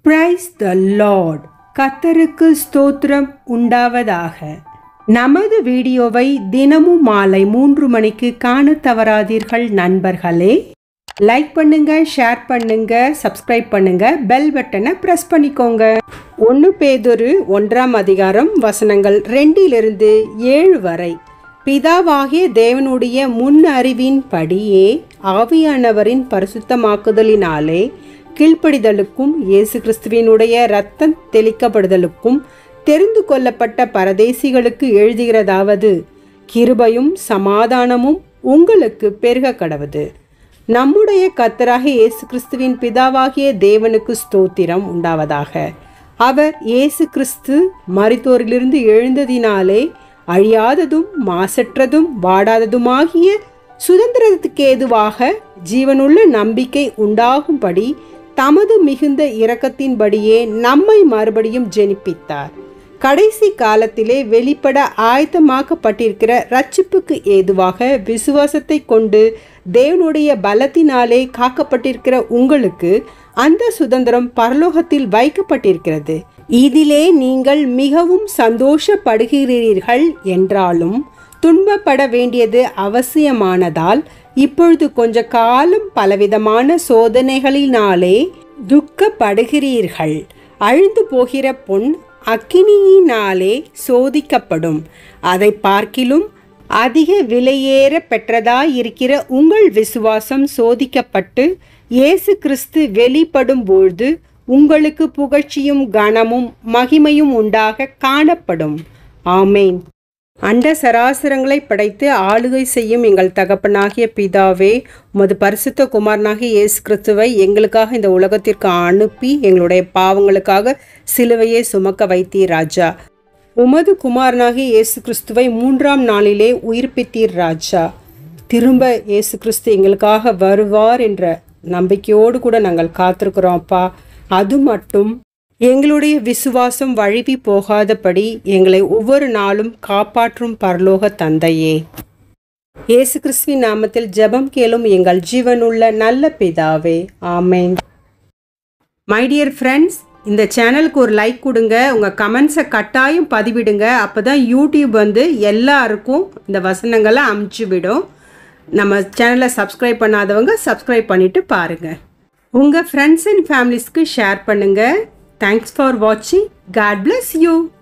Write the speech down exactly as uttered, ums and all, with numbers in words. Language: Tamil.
Praise the Lord. கர்த்தருக்கு ஸ்தோத்திரம் உண்டாவதாக. நமது வீடியோவை தினமும் மாலை மூன்று மணிக்கு காண தவறாதீர்கள் நண்பர்களே. லைக் பண்ணுங்க, ஷேர் பண்ணுங்க, சப்ஸ்கிரைப் பண்ணுங்க, பெல் பட்டனை பிரஸ் பண்ணிக்கோங்க. ஒன்று பேதுரு ஒன்றாம் அதிகாரம் வசனங்கள் ரெண்டிலிருந்து ஏழு வரை. பிதாவாகிய தேவனுடைய முன் அறிவின் படியே ஆவியானவரின் பரிசுத்தமாக்குதலினாலே கீழ்ப்படிதலுக்கும் இயேசு கிறிஸ்துவினுடைய இரத்தம் தெளிக்கப்படுதலுக்கும் தெரிந்து கொள்ளப்பட்ட பரதேசிகளுக்கு எழுதுகிறதாவது, கிருபையும் சமாதானமும் உங்களுக்கு பெருக கடவது. நம்முடைய கர்த்தராகிய இயேசு கிறிஸ்துவின் பிதாவாகிய தேவனுக்கு ஸ்தோத்திரம் உண்டாவதாக. அவர் இயேசு கிறிஸ்து மரித்தோரிலிருந்து எழுந்ததினாலே அழியாததும் மாசற்றதும் வாடாததுமாகிய சுதந்திரத்துக்கு ஏதுவாக ஜீவனுள்ள நம்பிக்கை உண்டாகும்படி தமது மிகுந்த இரக்கத்தின்படியே நம்மை மறுபடியும் ஜெனிப்பித்தார். கடைசி காலத்திலே வெளிப்பட ஆயத்தமாக்கப்பட்டிருக்கிற ரட்சிப்புக்கு ஏதுவாக விசுவாசத்தை கொண்டு தேவனுடைய பலத்தினாலே காக்கப்பட்டிருக்கிற உங்களுக்கு அந்த சுதந்திரம் பரலோகத்தில் வைக்கப்பட்டிருக்கிறது. இதிலே நீங்கள் மிகவும் சந்தோஷப்படுகிறீர்கள் என்றாலும் துன்பப்பட வேண்டியது அவசியமானதால் இப்பொழுது கொஞ்ச காலம் பலவிதமான சோதனைகளினாலே துக்கப்படுகிறீர்கள். அழிந்து போகிற பொன் அக்கினியினாலே சோதிக்கப்படும். அதை பார்க்கிலும் அதிக விலையேற பெற்றதாயிருக்கிற உங்கள் விசுவாசம் சோதிக்கப்பட்டு இயேசு கிறிஸ்து வெளிப்படும் பொழுது உங்களுக்கு புகழ்ச்சியும் கனமும் மகிமையும் உண்டாக காணப்படும். ஆமேன். அண்ட சராசரங்களை படைத்து ஆளுகை செய்யும் எங்கள் தகப்பனாகிய பிதாவே, உமது பரிசுத்த குமாரனாகிய இயேசு கிறிஸ்துவை எங்களுக்காக இந்த உலகத்திற்கு அனுப்பி எங்களுடைய பாவங்களுக்காக சிலுவையை சுமக்க வைத்தீர் ராஜா. உமது குமாரனாகிய இயேசு கிறிஸ்துவை மூன்றாம் நாளிலே உயிர்ப்பித்தீர் ராஜா. திரும்ப இயேசு கிறிஸ்து எங்களுக்காக வருவார் என்ற நம்பிக்கையோடு கூட நாங்கள் காத்திருக்கிறோம்ப்பா. அது மட்டும் எங்களுடைய விசுவாசம் வழுவி போகாதபடி எங்களை ஒவ்வொரு நாளும் காப்பாற்றும் பரலோக தந்தையே. இயேசு கிறிஸ்துவின் நாமத்தில் ஜெபம் கேளும் எங்கள் ஜீவனுள்ள நல்ல பிதாவே. ஆமேன். மை டியர் ஃப்ரெண்ட்ஸ், இந்த சேனலுக்கு ஒரு லைக் கொடுங்க, உங்கள் கமெண்ட்ஸை கட்டாயம் பதிவிடுங்க. அப்போ தான் யூடியூப் வந்து எல்லாருக்கும் இந்த வசனங்களை அமுச்சு விடும். நம்ம சேனலை சப்ஸ்கிரைப் பண்ணாதவங்க சப்ஸ்கிரைப் பண்ணிவிட்டு பாருங்கள். உங்கள் ஃப்ரெண்ட்ஸ் அண்ட் ஃபேமிலிஸ்க்கு ஷேர் பண்ணுங்கள். Thanks for watching. God bless you.